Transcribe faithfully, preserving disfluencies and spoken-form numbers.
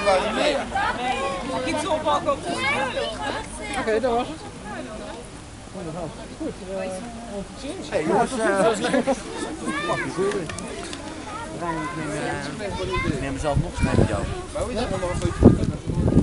Nee. Mag ik zo oppakken op de spelen? Oké, okay, dat was het. Goed, uh, on te zien. Hey jongens, ik neem mezelf nog eens mee met jou.